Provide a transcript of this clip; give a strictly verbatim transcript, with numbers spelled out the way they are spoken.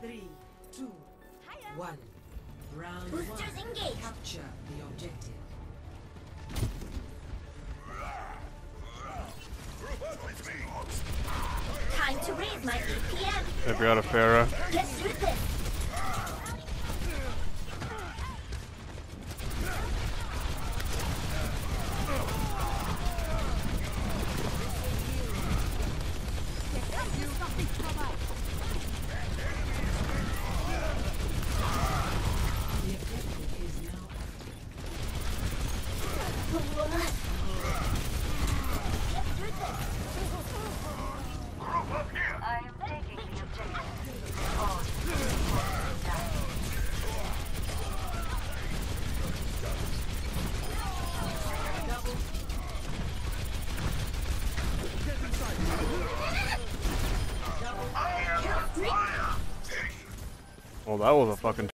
Three, two, one. Round Boosters one. engaged. Capture the objective. Time to raise my A P M. They've got a Pharah. Let's do this. I am taking the objective. Well, that was a fucking